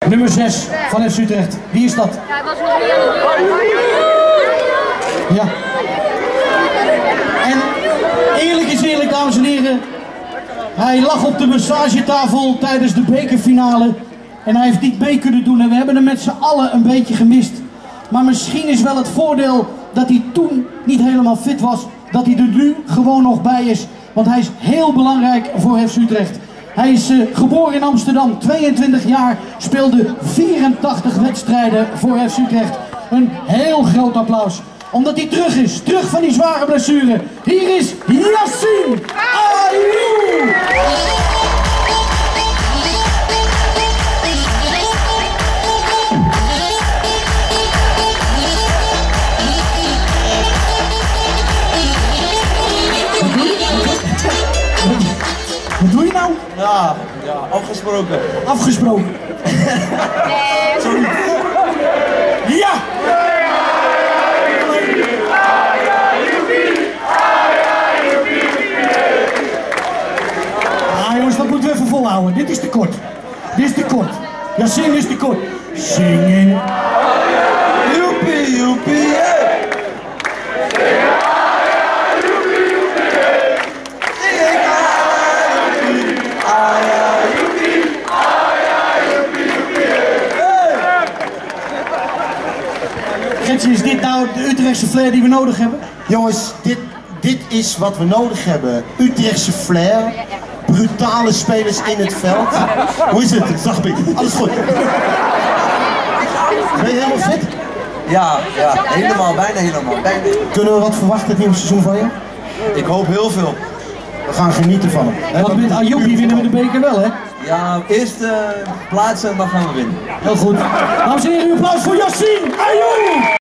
Nummer 6 van FC Utrecht. Wie is dat? Ja, hij was nog niet aan de deur. Ja. En eerlijk is eerlijk, dames en heren. Hij lag op de massagetafel tijdens de bekerfinale. En hij heeft niet mee kunnen doen. En we hebben hem met z'n allen een beetje gemist. Maar misschien is wel het voordeel dat hij toen niet helemaal fit was. Dat hij er nu gewoon nog bij is. Want hij is heel belangrijk voor FC Utrecht. Hij is geboren in Amsterdam, 22 jaar, speelde 84 wedstrijden voor FC Utrecht. Een heel groot applaus. Omdat hij terug is, terug van die zware blessure. Hier is Yassine Ayou! Wat doe je nou? Ja, afgesproken. Afgesproken. Sorry. Ja! Ah jongens, dat moeten we even volhouden. Dit is te kort. Dit is te kort. Ja, zingen is te kort. Zingen. Joepie, joepie, Gertje, is dit nou de Utrechtse flair die we nodig hebben? Jongens, dit is wat we nodig hebben. Utrechtse flair. Brutale spelers in het veld. Hoe is het? Zag ik. Alles goed. Ben je helemaal fit? Ja, helemaal, bijna helemaal. Kunnen we wat verwachten het nieuwe seizoen van je? Ik hoop heel veel. We gaan genieten van hem. Want met Ayou winnen we de beker wel, hè? Ja, eerst plaatsen en dan gaan we winnen. Heel goed. Dames en heren, een applaus voor Yassine Ayou!